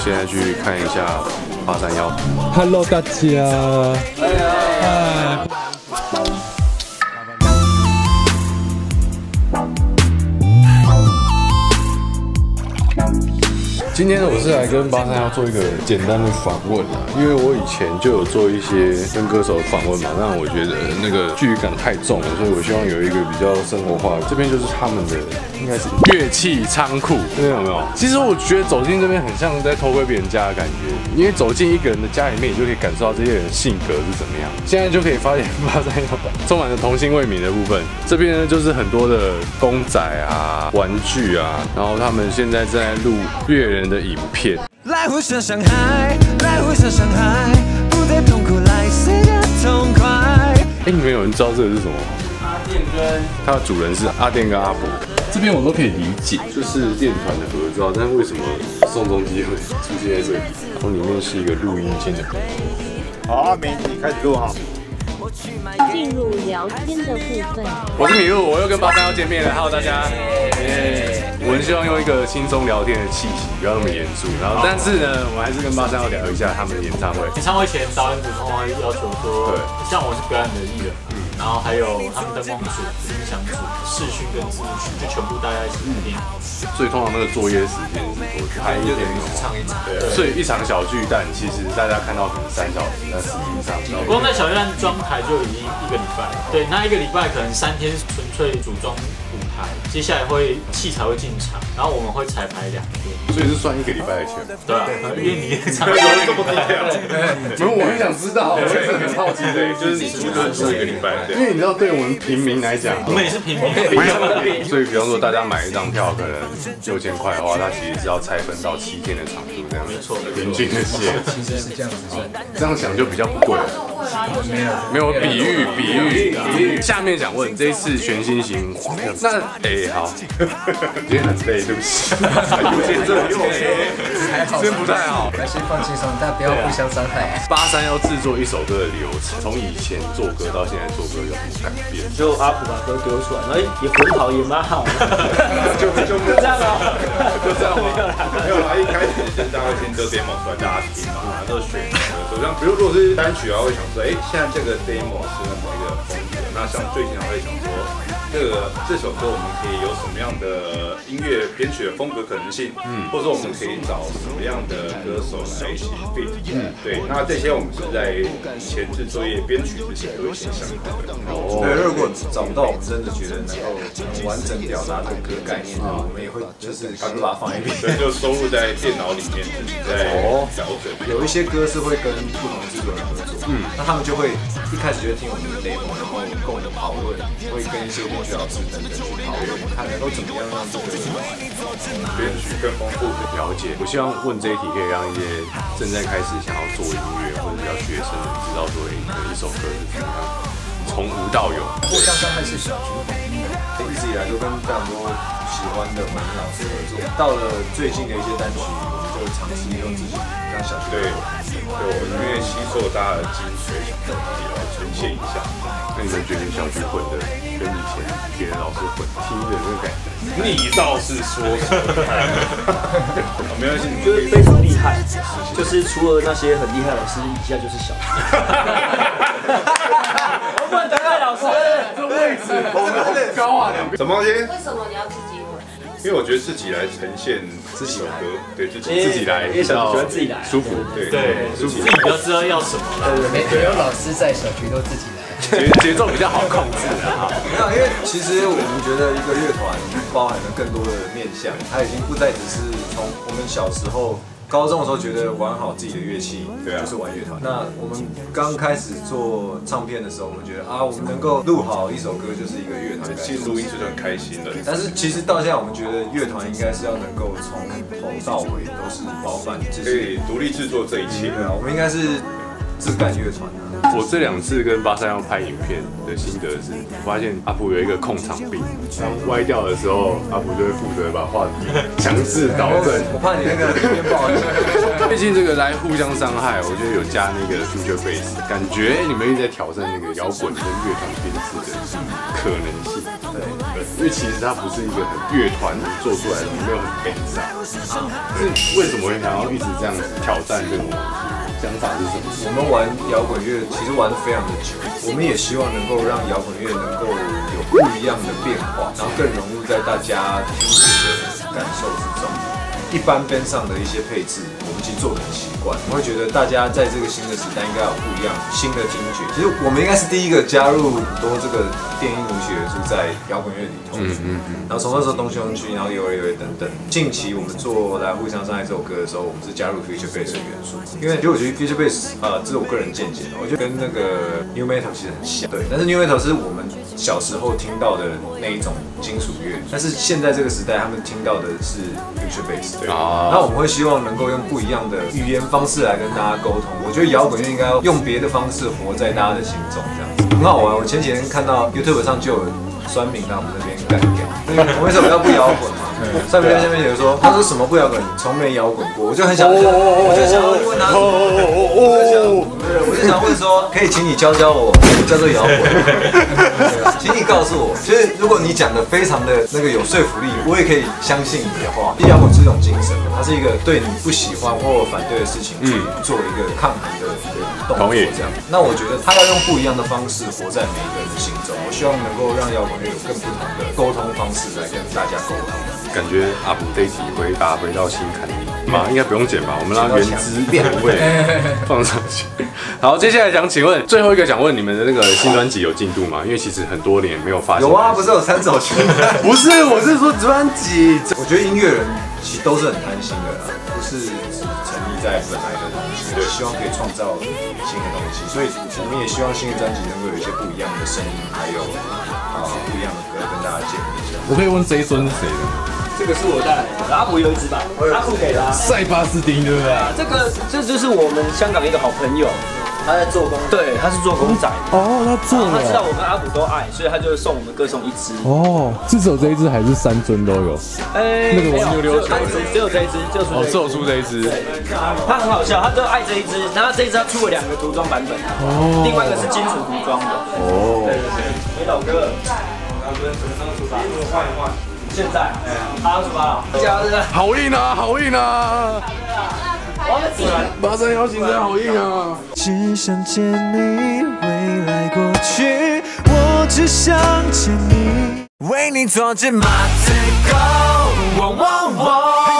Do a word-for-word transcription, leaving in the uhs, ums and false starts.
现在去看一下八三幺。 Hello 大家，嗨。今天我是来跟八三幺做一个简单的访问啦，因为我以前就有做一些跟歌手的访问嘛，让我觉得那个距离感太重了，所以我希望有一个比较生活化。这边就是他们的应该是乐器仓库，这边有没有？其实我觉得走进这边很像在偷窥别人家的感觉，因为走进一个人的家里面，你就可以感受到这些人的性格是怎么样。现在就可以发现八三幺充满了童心未泯的部分。这边呢就是很多的公仔啊、玩具啊，然后他们现在正在录乐人的影片。来互相伤害，来互相伤害，不再痛苦，来谁的痛快？哎，你们有人知道这个是什么吗？阿电跟它的主人是阿电跟阿伯。这边我都可以理解，就是电团的合照，但是为什么宋仲基会出现在这里？然后里面是一个录音间的。 好啊，媒体开始录哈。 进入聊天的部分。 我是米露，我又跟八三幺见面了。Hello， 大家。我很希望用一个轻松聊天的气息，不要那么严肃。然后，但是呢，我们还是跟八三幺聊一下他们的演唱会。 演唱会前，导演组通常会要求说，对，像我是表演的艺人，嗯，然后还有他们灯光组、音响组、视讯跟字幕区，就全部大家一起录音。 所以通常那个作业时间是多久？拍一天唱一场。 对，所以一场小巨蛋，其实大家看到可能三小时，但实际上， 光在小巨蛋装台就已经一个礼拜。对，那一个礼拜可能三天纯粹组装舞台，接下来会器材会进场，然后我们会彩排两天， 所以是算一个礼拜的钱。 对啊，因为你唱这么低调， 没有，我很想知道，我也是很好奇的，就是你出就是出一个礼拜，因为你知道，对我们平民来讲， 我们也是平民， 所以比方说大家买一张票可能六千块的话，它其实是要拆分到七天的场数这样， 没错， 平均的线， 其实是这样子算， 这样想就比较不贵了。 没有没有比喻，比喻，比喻。下面想问，这一次全新型，那哎好，今天很累，对不起，有点热， 还好， 今天不太好， 还是放轻松，但不要互相伤害。 八三要制作一首歌的流程，从以前做歌到现在做歌有什么改变？ 就阿普把歌丢出来，然后也很好，也蛮好的， 就就就这样哦， 就这样吗？没有啦，一开始就是大家先丢 demo 出来，大家听嘛，然后选歌，像比如如果是单曲啊，会想说，哎，现在这个 demo 是某一个风格，那像最近会想说，这个这首歌我们可以有什么样的音乐编曲的风格可能性，嗯，或者说我们可以找什么样的歌手来一起 fit，嗯，对，那这些我们是在前置作业编曲之前都会先想好的。哦，对，如果找不到我们真的觉得能够完整表达这个歌概念的，我们也会就是把它放一遍，对，就收录在电脑里面自己在调整。有一些歌是会跟不同的制作人合作，嗯，那他们就会一开始就会听我们的 demo， 然后跟我们讨论，会跟一些编曲老师等等去讨论，看能够怎么样让这个编曲更丰富。 了解。我希望问这一题可以让一些正在开始想要做音乐或者比较学生的知道说，哎，可能一首歌是怎么样从无到有。 互相伤害是小群统一的， 一直以来都跟非常多喜欢的混音老师合作。到了最近的一些单曲，我们就尝试用自己让小学对，对，我们因为吸收大家的精髓，想自己来呈现一下。 那你们觉得小曲混的跟以前别的老师混听的那个感觉？ 你倒是说什么？没关系， 就是非常厉害，就是除了那些很厉害的老师，以下就是小学。我不能得罪老师， 这位置我们很高啊！ 什么东西？ 为什么你要自己混？ 因为我觉得自己来呈现自己的歌，对自己自己来， 因为小喜欢自己来， 舒服， 对对，自己比较知道要什么了。 没没有老师在，小区都自己来， 节节奏比较好控制啊。 没有，因为其实我们觉得一个乐团包含了更多的面向，它已经不再只是从我们小时候。高中的时候觉得玩好自己的乐器，对啊，就是玩乐团。那我们刚开始做唱片的时候，我们觉得啊，我们能够录好一首歌就是一个乐团，其实录音就很开心的。但是其实到现在，我们觉得乐团应该是要能够从头到尾都是包办，可以独立制作这一切。对啊，我们应该是质感乐团啊。 我这两次跟八三幺拍影片的心得是，我发现阿普有一个控场病，当歪掉的时候，阿普就会负责把话题强制导正。 我怕你那个片不好听。 毕竟这个来互相伤害，我觉得有加那个 future bass， 感觉你们一直在挑战那个摇滚跟乐团编制的可能性。对， 因为其实它不是一个很乐团做出来的东西，没有很悲伤。是为什么会想要一直这样子挑战这种东西？想法是什么？ 我们玩摇滚乐其实玩得非常的久，我们也希望能够让摇滚乐能够有不一样的变化，然后更融入在大家听觉的感受之中。一般边上的一些配置，我们其实做得很习惯，我会觉得大家在这个新的时代应该有不一样新的听觉。其实我们应该是第一个加入很多这个电音舞曲元素在摇滚乐里头，嗯嗯嗯。然后从那时候东西东西，然后有有有等等。近期我们做来互相伤害这首歌的时候，我们是加入 future bass 的元素，因为其实我觉得 future bass 呃，这是我个人见解，我觉得跟那个 new metal 其实很像，对。但是 new metal 是我们小时候听到的那一种金属乐，但是现在这个时代他们听到的是 future bass。啊，那我们会希望能够用不一样的语言方式来跟大家沟通。我觉得摇滚乐应该要用别的方式活在大家的心中，这样子很好玩。我前几天看到 YouTube 上就有酸民在我们那边干掉，我为什么要不摇滚嘛？上面在下面写说，他说什么不摇滚，从没摇滚过。我就很想，我就想要问他，我就想问说，可以请你教教我，什么叫做摇滚？请你告诉我，其实如果你讲的非常的那个有说服力，我也可以相信你的话。摇滚是一种精神，它是一个对你不喜欢或反对的事情去做一个抗衡的一个动作，这样。那我觉得他要用不一样的方式活在每一个人的心中。我希望能够让摇滚乐有更不同的沟通方式来跟大家沟通。 感觉阿普这一集回答回到心坎里嘛，应该不用剪吧？我们让原汁原味放上去。好，接下来想请问最后一个，想问你们的那个新专辑有进度吗？因为其实很多年没有发现。 有啊，不是有三首新的？ 不是，我是说专辑。 我觉得音乐人其实都是很贪心的啦，不是只沉溺在本来的东西，对，希望可以创造新的东西。所以我们也希望新的专辑能够有一些不一样的声音，还有啊、呃、不一样的歌跟大家见面一下。 我可以问这一尊是谁的吗？ 这个是我带来的，阿普有一只吧，阿普给他。 塞巴斯汀对不对？ 这个这就是我们香港一个好朋友，他在做工，对，他是做公仔。 哦，他做了。 他知道我跟阿普都爱，所以他就送我们各送一只。 哦，是只有这一只还是三尊都有？ 哎， 那个玩溜溜球， 只有这一只，就是哦，只有出这一只。 他很好笑，他就爱这一只，然后这一只他出了两个涂装版本，哦，另外一个是金属涂装的。哦，对对对，回老哥，老哥什么时候出发？换一换。现在，哎，他出发了，加的， 好硬啊，好硬啊！马上邀请人，好硬啊！ 只想见你，未来过去，我只想见你，为你做只马子狗。